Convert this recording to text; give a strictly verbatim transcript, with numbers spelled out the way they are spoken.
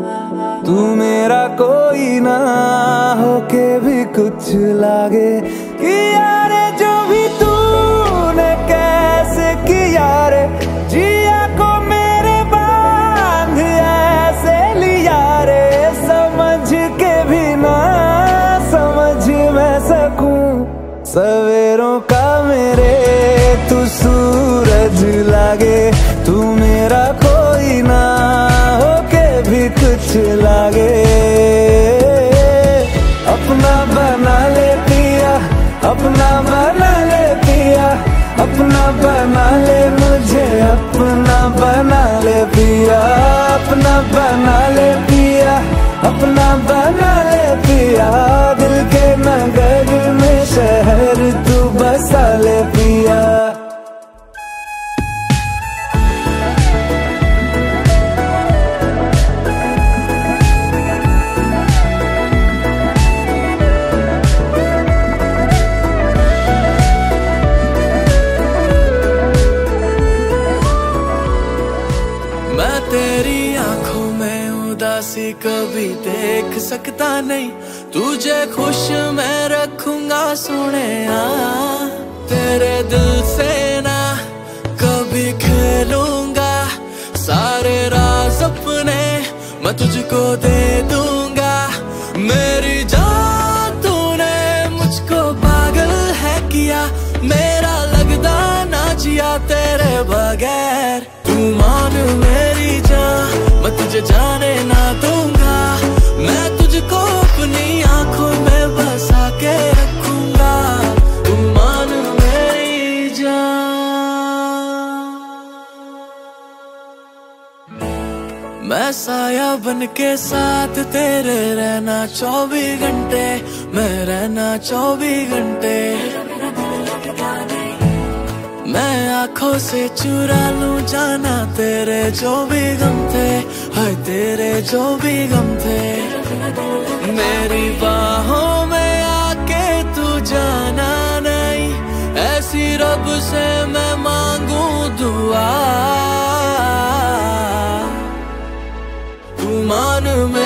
तू मेरा कोई ना होके भी कुछ लागे कि यार जो भी तूने कैसे किया रे, जिया को मेरे बांध ऐसे लिया रे, समझ के भी ना समझ मैं सकूं सवेरों का मेरे तू सूरज लागे, तू मेरा कोई ना होके भी कुछ लागे। अपना बना ले पिया, अपना बना ले पिया, अपना बना ले मुझे, अपना बना ले पिया, अपना बना ले पिया, अपना बना ले पिया, दिल के नगर में शहर तू बसा ले पिया। मैं तेरी आंखों में उदासी कभी देख सकता नहीं, तुझे खुश मैं रखूंगा सोने आ, तेरे दिल से ना कभी खेलूंगा, सारे राज अपने मैं तुझको दे दूंगा। मेरी जान तूने मुझको पागल है किया, मेरा लगदा ना जिया तेरे बगैर, तू मान मेरी जान मैं तुझे जाने ना दूंगा, मैं तुझको अपनी आंखों में बसा के रखूंगा, तू मान मेरी जान। मैं साया बन के साथ तेरे रहना चौबीस घंटे, मैं रहना चौबीस घंटे, मैं आंखों से चुरा लूं जाना तेरे जो भी गम थे, हाय तेरे जो भी गम थे, मेरी बाहों में आके तू जाना नहीं, ऐसी रब से मैं मांगू दुआ, तू मान